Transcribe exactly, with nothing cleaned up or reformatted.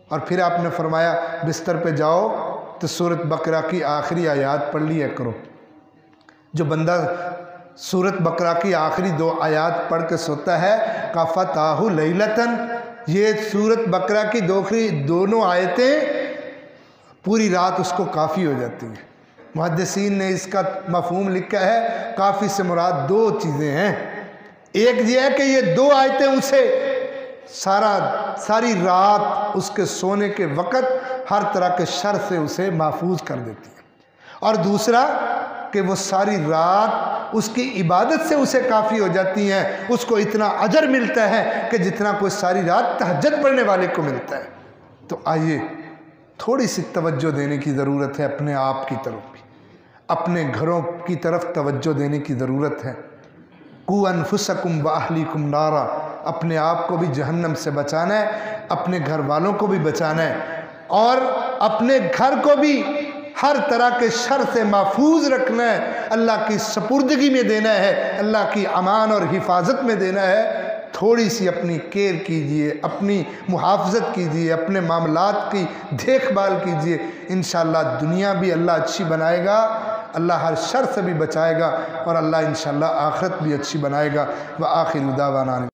اور پھر آپ نے فرمایا بستر پہ جاؤ تو سورۃ بقرہ کی آخری آیات پڑھ لیا کرو۔ جو بندہ سورۃ بقرہ کی آخری دو آیات پڑھ کے سوتا ہے کفتاہ لیلتن، یہ سورۃ بقرہ کی دوسری دونوں آیتیں پوری رات اس کو کافی ہو جاتی ہیں۔ محدثین نے اس کا مفہوم لکھا ہے کافی سے مراد دو چیزیں ہیں۔ ایک یہ ہے کہ یہ دو آیتیں اسے سارا ساری رات اس کے سونے کے وقت ہر طرح کے شر سے اسے محفوظ کر دیتی ہیں، اور دوسرا کہ وہ ساری رات اس کی عبادت سے اسے کافی ہو جاتی ہیں، اس کو اتنا اجر ملتا ہے کہ جتنا کوئی ساری رات تہجد پڑھنے والے کو ملتا ہے۔ تو آئیے تھوڑی سی توجہ دینے کی ضرورت ہے اپنے آپ کی طرف بھی، اپنے گھروں کی طرف توجہ دینے کی ضرورت ہے۔ قُوا أَنفُسَكُمْ وَأَهْلِيكُمْ نَارًا، اپنے آپ کو بھی جہنم سے بچانا ہے، اپنے گھر والوں کو بھی بچانا ہے، اور اپنے گھر کو بھی ہر طرح کے شر سے محفوظ رکھنا ہے، اللہ کی سپردگی میں دینا ہے، اللہ کی امان اور حفاظت میں دینا ہے۔ تھوڑی سی اپنی کیئر کیجئے، اپنی محافظت کیجئے، اپنے معاملات کی دیکھ بھال کیجئے، انشاءاللہ دنیا بھی اللہ اچھی بنائے گا، اللہ ہر شر سے بھی بچائے گا، اور اللہ انشاءاللہ آخرت بھی اچھی بنائے گا۔ وآخر دعوانا